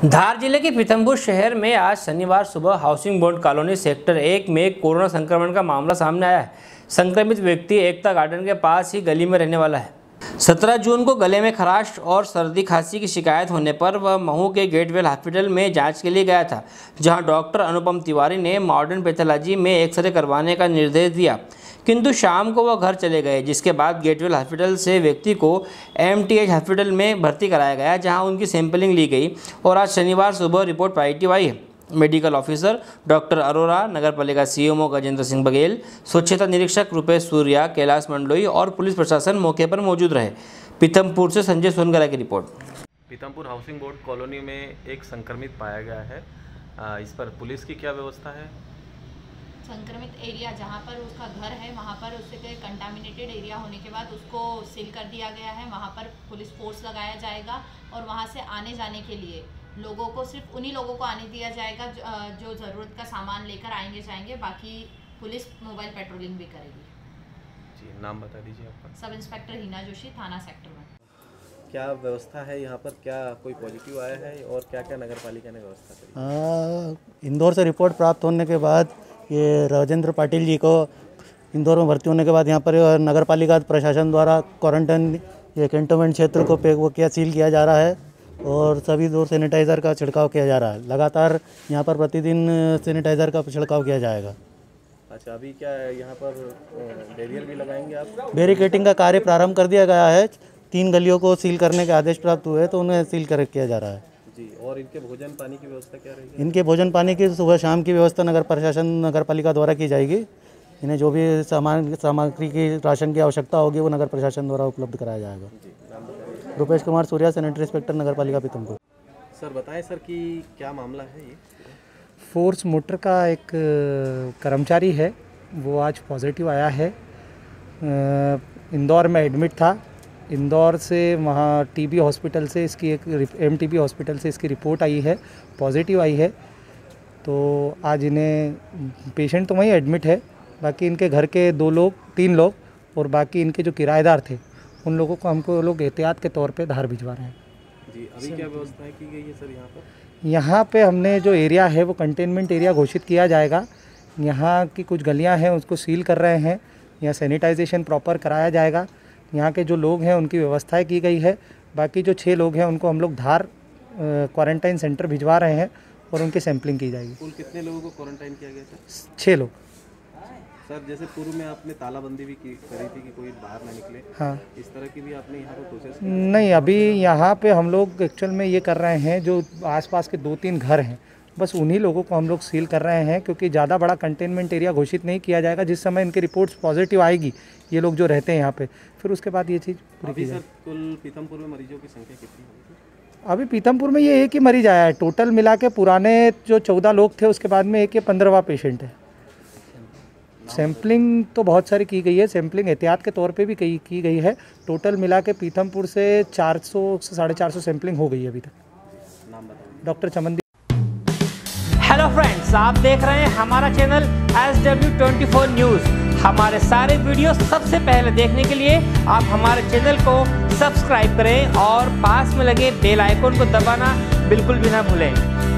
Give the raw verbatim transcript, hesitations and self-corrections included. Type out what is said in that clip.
धार जिले के पीथमपुर शहर में आज शनिवार सुबह हाउसिंग बोर्ड कॉलोनी सेक्टर एक में कोरोना संक्रमण का मामला सामने आया है। संक्रमित व्यक्ति एकता गार्डन के पास ही गली में रहने वाला है। सत्रह जून को गले में खराश और सर्दी खांसी की शिकायत होने पर वह महू के गेटवेल हॉस्पिटल में जांच के लिए गया था, जहां डॉक्टर अनुपम तिवारी ने मॉडर्न पैथोलॉजी में एक्सरे करवाने का निर्देश दिया, किंतु शाम को वह घर चले गए। जिसके बाद गेटवेल हॉस्पिटल से व्यक्ति को एमटीएच हॉस्पिटल में भर्ती कराया गया, जहां उनकी सैंपलिंग ली गई और आज शनिवार सुबह रिपोर्ट पॉजिटिव आई है। मेडिकल ऑफिसर डॉक्टर अरोरा, नगर पालिका सीएमओ गजेंद्र सिंह बघेल, स्वच्छता निरीक्षक रुपेश सूर्या, कैलाश मंडलोई और पुलिस प्रशासन मौके पर मौजूद रहे। पीथमपुर से संजय सोनगरा की report. Pithampur housing board colony में एक संक्रमित पाया गया है, इस पर पुलिस की क्या व्यवस्था है? संक्रमित एरिया जहाँ पर उसका घर है वहाँ पर उसके कंटामिनेटेड एरिया होने के बाद उसको सील कर दिया गया है। वहाँ पर पुलिस फोर्स लगाया जाएगा और वहाँ से आने जाने के लिए लोगों को सिर्फ उन्हीं लोगों को आने दिया जाएगा जो ज़रूरत का सामान लेकर आएंगे जाएंगे। बाकी पुलिस मोबाइल पेट्रोलिंग भी करेगी। जी, नाम बता दीजिए आपका। सब इंस्पेक्टर हिना जोशी, थाना सेक्टर वन। क्या व्यवस्था है यहाँ पर? क्या कोई पॉजिटिव आया है और क्या क्या नगर पालिका ने व्यवस्था करी? इंदौर से रिपोर्ट प्राप्त होने के बाद ये राजेंद्र पाटिल जी को इंदौर में भर्ती होने के बाद यहाँ पर नगर पालिका प्रशासन द्वारा क्वारंटाइन ये कैंटोनमेंट क्षेत्र को पे वो किया सील किया जा रहा है और सभी दूर सैनिटाइज़र का छिड़काव किया जा रहा है। लगातार यहाँ पर प्रतिदिन सैनिटाइज़र का छिड़काव किया जाएगा। अच्छा, अभी क्या यहाँ पर बैरियर भी लगाएंगे आप? बैरिकेटिंग का कार्य प्रारंभ कर दिया गया है। तीन गलियों को सील करने के आदेश प्राप्त हुए तो उन्हें सील कर किया जा रहा है। जी, और इनके भोजन पानी की व्यवस्था क्या रहेगी? इनके भोजन पानी की सुबह शाम की व्यवस्था नगर प्रशासन नगर पालिका द्वारा की जाएगी। इन्हें जो भी सामान सामग्री की राशन की आवश्यकता होगी वो नगर प्रशासन द्वारा उपलब्ध कराया जाएगा। रुपेश कुमार सूर्या, सैनिटरी इंस्पेक्टर नगर पालिका पीथमपुर। सर बताएं सर कि क्या मामला है ये? फोर्स मोटर का एक कर्मचारी है, वो आज पॉजिटिव आया है। इंदौर में एडमिट था। इंदौर से वहाँ टीबी हॉस्पिटल से इसकी एक एमटीबी हॉस्पिटल से इसकी रिपोर्ट आई है, पॉजिटिव आई है। तो आज इन्हें पेशेंट तो वहीं एडमिट है, बाकी इनके घर के दो लोग तीन लोग और बाकी इनके जो किराएदार थे उन लोगों को हमको लोग एहतियात के तौर पे धार भिजवा रहे हैं। जी, अभी क्या व्यवस्थाएं की गई है सर यहाँ पर? यहाँ पे हमने जो एरिया है वो कंटेनमेंट एरिया घोषित किया जाएगा। यहाँ की कुछ गलियाँ हैं उसको सील कर रहे हैं, यहाँ सैनिटाइजेशन प्रॉपर कराया जाएगा। यहाँ के जो लोग हैं उनकी व्यवस्थाएं की गई है। बाकी जो छः लोग हैं उनको हम लोग धार क्वारंटाइन सेंटर भिजवा रहे हैं और उनकी सैंपलिंग की जाएगी। कुल कितने लोगों को क्वारंटाइन किया गया था? छः लोग। सर जैसे पूर्व में आपने तालाबंदी भी की करी थी कि कोई बाहर ना निकले, हाँ, इस तरह की भी आपने यहाँ पर प्रोसेस? नहीं, अभी यहाँ पे हम लोग एक्चुअल में ये कर रहे हैं, जो आसपास के दो तीन घर हैं बस उन्हीं लोगों को हम लोग सील कर रहे हैं, क्योंकि ज़्यादा बड़ा कंटेनमेंट एरिया घोषित नहीं किया जाएगा। जिस समय इनकी रिपोर्ट्स पॉजिटिव आएगी ये लोग जो रहते हैं यहाँ पे, फिर उसके बाद ये चीज़ पूरी की जाएगी। सर कुल पीथमपुर में मरीजों की संख्या कितनी होगी? अभी पीथमपुर में ये एक ही मरीज आया है। टोटल मिला के पुराने जो चौदह लोग थे उसके बाद में एक ये पंद्रहवा पेशेंट है। सैम्पलिंग तो बहुत सारी की गई है, सैम्पलिंग एहतियात के तौर पे भी की की गई है। टोटल मिला के पीथमपुर से चार सौ से साढ़े चार सौ सैम्पलिंग हो गई है अभी तक। नाम बताइए। डॉक्टर चमनदीप। हेलो फ्रेंड्स, आप देख रहे हैं हमारा channel S W twenty four news. हमारे सारे वीडियो सबसे पहले देखने के लिए आप हमारे चैनल को सब्सक्राइब करें और पास में लगे बेल आइकन को दबाना बिल्कुल भी ना भूलें।